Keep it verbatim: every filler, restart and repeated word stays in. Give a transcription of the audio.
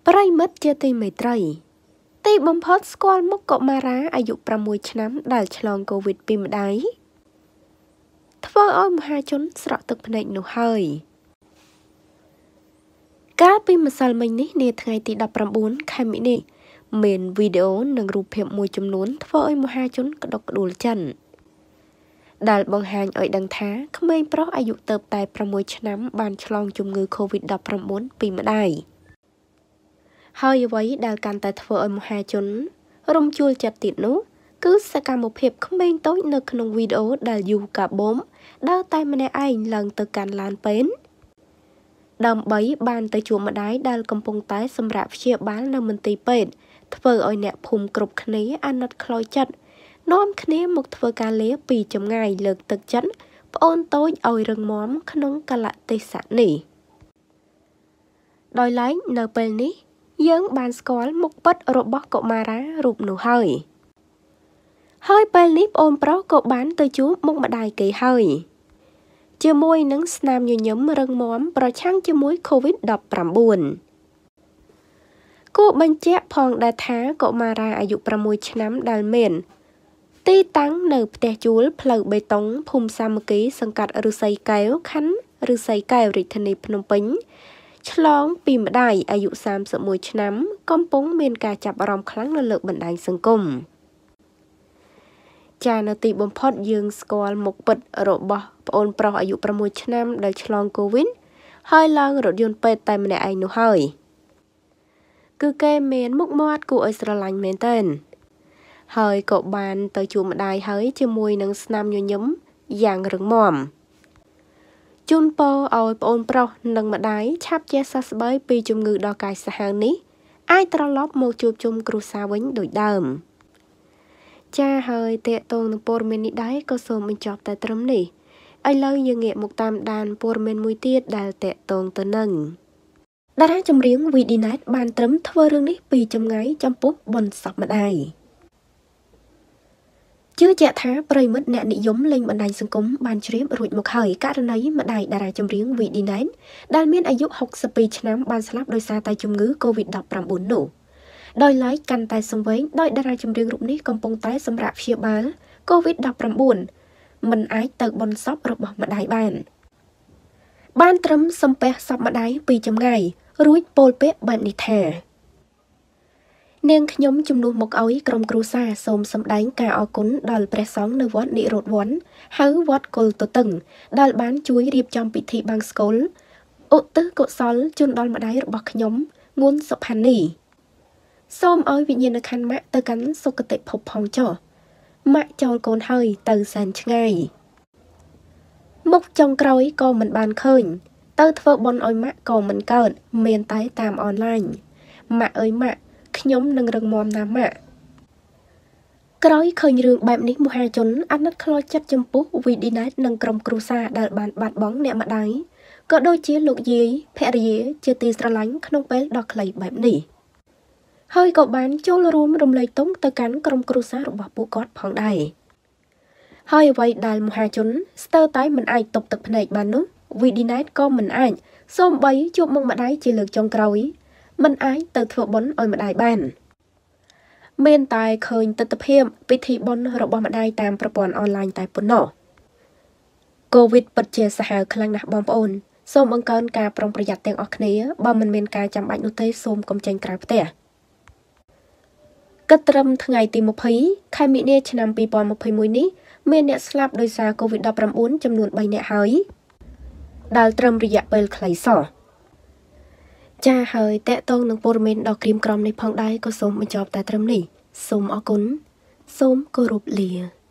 ប្រិមិត្តជាទីមេត្រីទីបំផុតស្គាល់មុខកុមារាអាយុប្រាំមួយឆ្នាំដែលឆ្លងកូវីដពីម្ដាយធ្វើឲ្យមហាជនស្រក់ទឹកភ្នែកនោះហើយកាលពីម្សិលមិញនេះនាថ្ងៃទីដប់ប្រាំបួនខែមិនិលមានវីដេអូនិងរូបភាពមួយចំនួនធ្វើឲ្យមហាជនក្តុកក្តួលចិនដែលបង្ហាញឲ្យដឹងថាក្មេងប្រុសអាយុទៅតែប្រាំមួយឆ្នាំបានឆ្លងជំងឺ កូវីដដប់ប្រាំបួន ពីម្ដាយហើយអ្វីដែលកាន់តែធ្វើឲ្យមហាជនរំជួលចិត្តទៀតនោះគឺសកម្មភាពក្មេងតូចនៅក្នុងវីដេអូដែលយូកាបូមដើរតែម្នាក់ឯងឡើងទៅកាន់ឡានពេនដើម្បីបានទៅជួបម្ដាយដែលកំពុងតែសម្រាប់ព្យាបាលនៅមន្ទីរពេទ្យធ្វើឲ្យអ្នកភូមិគ្រប់គ្នាអាណិតខ្លោចចិត្តនាំគ្នាមកធ្វើការលាពីចម្ងាយលើកទឹកចិត្តប្អូនតូចឲ្យរឹងមាំក្នុងកលៈទេសៈនេះដោយឡែកនៅពេលនេះយើងបានស្គាល់មុខពិតរបស់កុមារារូបនោះហើយហើយពេលនេះប្អូនប្រុសក៏បានទៅជួបមុខម្ដាយគេហើយជាមួយនឹងស្នាមញញឹមរឹងមាំប្រឆាំងជាមួយ កូវីដដប់ប្រាំបួន គួរបញ្ជាក់ផងដែរថាកុមារាអាយុប្រាំមួយឆ្នាំដែលមានទីតាំងនៅផ្ទះជួលផ្លូវបេតុងភូមិសាមគ្គីសង្កាត់ឫស្សីកែវខណ្ឌឫស្សីកែវរាជធានីភ្នំពេញឆ្លងពីម្ដាយអាយុសាមសិបមួយឆ្នាំកំពុងមានការចាប់អារម្មណ៍ខ្លាំងនៅលើបណ្ដាញសង្គមចានៅទីបំផុតយើងស្គាល់មុខពិតរបស់ប្អូនប្រុសអាយុប្រាំមួយឆ្នាំដែលឆ្លងកូវីដហើយឡើងរថយន្តពេទ្យតែម្នាក់ឯងនោះហើយគឺគេមានមុខមាត់គួរឲ្យស្រឡាញ់មែនទែនហើយក៏បានទៅជួបម្ដាយហើយជាមួយនឹងស្នាមញញឹមយ៉ាងរឹងមាំជូនពរឲ្យប្អូនប្រុសនិងម្ដាយឆាប់ជាសះស្បើយពីជំងឺដ៏កាចសាហាវនេះអាចត្រឡប់មកជួបជុំគ្រួសារវិញដូចដើមចាហើយតេតងនឹងព័ត៌មាននេះដែរក៏សូមបញ្ចប់តែត្រឹមនេះឥឡូវយើងងាកមកតាមដានព័ត៌មានមួយទៀតដែលតេតងទៅនឹងតារាចម្រៀង វី ឌី Night បានត្រឹមធ្វើរឿងនេះពីចម្ងាយចំពោះបុណ្យសពម្ដាយជឿជាក់ថាប្រិមិត្តអ្នកនិយមលេងបណ្ដាញសង្គមបានជ្រាបរួចមកហើយករណីម្ដាយតារាចម្រៀង វី ឌី Night ដែលមានអាយុហុកសិបពីរឆ្នាំបានស្លាប់ដោយសារតែជំងឺ កូវីដដប់ប្រាំបួន នោះដោយឡែកកាន់តែសង្វេងដោយតារាចម្រៀងរូបនេះកំពុងតែសម្រាប់ព្យាបាល កូវីដដប់ប្រាំបួន មិនអាចទៅបុណ្យសពរបស់ម្ដាយបានបានត្រឹមសំពះសពម្ដាយពីចម្ងាយរួចពោលពាក្យបែបនេះថានាងខ្ញុំជំនួសមកឲ្យក្រុមគ្រួសារសូមសម្ដែងការអរគុណដល់ព្រះសង្ឃនៅវត្តនិរោធវ័នហៅវត្តគល់ទទឹងដែលបានជួយរៀបចំពិធីបង្សុកូលឧទ្ទិសកុសលជូនដល់ម្ដាយរបស់ខ្ញុំងួនសុផានីសូមឲ្យវិញ្ញាណក្ខន្ធម៉ាក់ទៅកាន់សុគតិភពផងចុះម៉ាក់ចោលកូនហើយទៅសែនឆ្ងាយមុខចុងក្រោយក៏មិនបានឃើញទៅធ្វើបុណ្យឲ្យម៉ាក់ក៏មិនកើតមានតែតាមអនឡាញម៉ាក់អើយម៉ាក់ខ្ញុំនឹងរឹងមាំណាស់ម៉ាក់ក្រោយឃើញរឿងបែបនេះមហាជនអាណិតខ្លោចចិត្តចំពោះ វី ឌី Night និងក្រុមគ្រួសារដែលបានបាត់បង់អ្នកម្ដាយក៏ដូចជាលោកយាយភរិយាជាទីស្រឡាញ់ក្នុងពេលដ៏ខ្លីបែបនេះហើយក៏បានចូលរួមរំលែកទុក្ខទៅកាន់ក្រុមគ្រួសាររបស់ពួកគាត់ផងដែរហើយអ្វីដែលមហាជនស្ទើរតែមិនអាចទប់ទឹកភ្នែកបាននោះ វី ឌី Night ក៏មិនអាចសូម្បីជួបមុខម្ដាយជាលើកចុងក្រោយមិនអាចទៅធ្វើបុណ្យឲ្យម្ដាយបានមានតែឃើញទស្សនវិជ្ជាពិធីបុណ្យរបស់ម្ដាយតាមប្រព័ន្ធអនឡាញតែប៉ុណ្ណោះកូវីដពិតជាសាហាវខ្លាំងណាស់បងប្អូនសូមបង្កើនការប្រុងប្រយ័ត្នទាំងអស់គ្នាបើមិនមានការចាំបាច់នោះទេសូមកុំចេញក្រៅផ្ទះគិតត្រឹមថ្ងៃទីម្ភៃខែមិនិលឆ្នាំពីរពាន់ម្ភៃមួយនេះមានអ្នកស្លាប់ដោយសារ កូវីដដប់ប្រាំបួន ចំនួនបីនាក់ហើយដែលត្រឹមរយៈពេលខ្លីសោះចាហើយតេតងនឹងព័ត៌មានដ៏ក្រៀមក្រំនេះផងដែរក៏សូមបញ្ចប់តែត្រឹមនេះសូមអរគុណសូមគោរពលា